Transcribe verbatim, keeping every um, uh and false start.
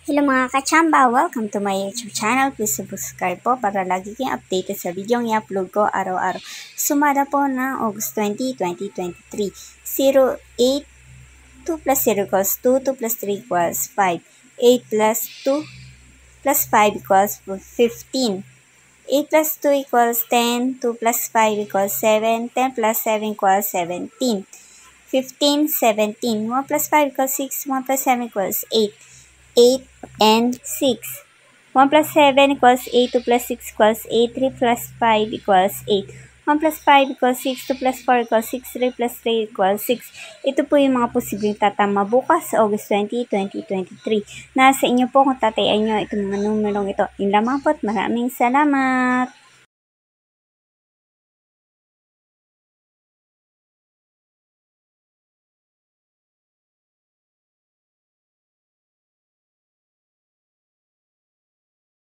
Hello mga kachamba! Welcome to my YouTube channel. Please subscribe po para lagi kayong updated sa video yung i-upload ko araw-araw. Sumada po ng August twenty, twenty twenty-three. zero, eight, two plus zero equals two, two plus three equals five. eight plus two plus five equals fifteen. eight plus two equals ten. two plus five equals seven. ten plus seven equals seventeen. fifteen, seventeen. one plus five equals six. one plus seven equals eight. eight and six. one plus seven equals eight. two plus six equals eight. three plus five equals eight. one plus five equals six. two plus four equals six. three plus three equals six. Ito po yung mga posibleng tatama bukas sa August twenty, twenty twenty-three. Nasa inyo po kung tatayan nyo itong mga numerong ito. Yung lamang po at maraming salamat!